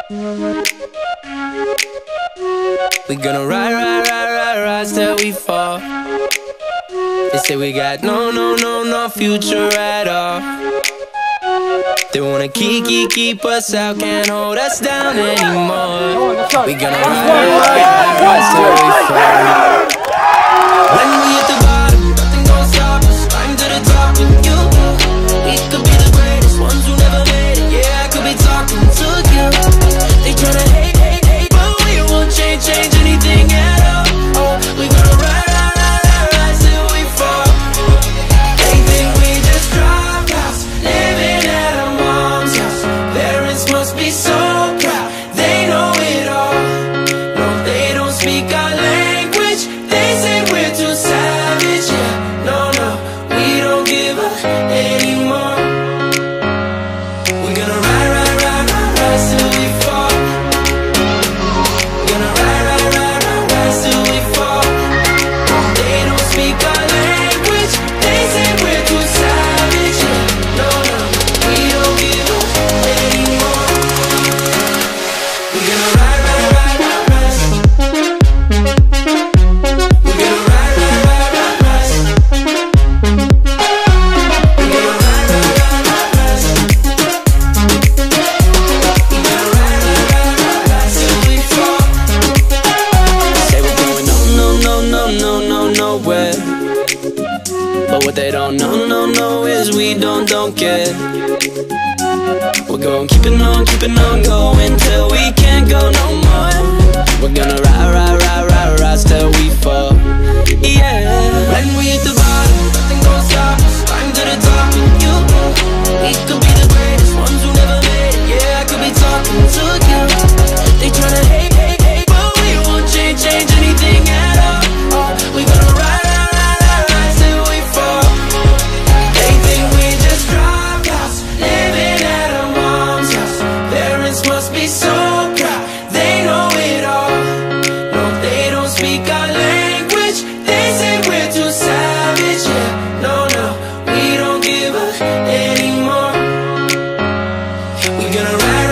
We gonna ride, ride, ride, ride, rise till we fall. They say we got no future at all. They wanna keep us out, can't hold us down anymore. We gonna ride, ride, ride, rise till we fall. When we hit the bottom, nothing gon' stop us. Climb to the top with you. We could be the greatest ones who never made it. Yeah, I could be talking to you. They tryna hate, but we won't change anything at all. Oh, we gonna ride, ride, ride, ride, rise till we fall. They think we just dropped out, living at our mom's house. Parents must be so proud, they know it all. No, they don't speak our language. They say we're too savage. Yeah, no, we don't give up anymore. We're gonna ride, ride, ride, ride, rise till we fall. Gonna ride, ride, ride, ride, rise till we fall. They don't speak our language. They say we're too savage. Yeah, no, we don't give up anymore. We're gonna ride, ride, ride, ride, rise. We're gonna ride, ride, ride, ride, rise. We're gonna ride, ride, ride, ride, rise. We're gonna ride, ride, ride, ride, rise till we fall. Say we're going nowhere. But what they don't know is we don't care. We're gonna keep it on going till we can't go no more. We're gonna ride, ride, ride, ride, rise till we fall. Yeah. When we hit the bottom, nothing gon' stop us. Climb to the top with you. We could be the greatest ones who never made it. Yeah, I could be talking to you. They tryna hate, but we won't change anything at all. Oh, we gonna ride, ride, ride, ride, rise till we fall. They think we just dropped out, living at our mom's house. Parents must be so proud, they know it all. No, they don't speak our language. They say we're too savage. Yeah, no, we don't give up anymore. We gonna ride,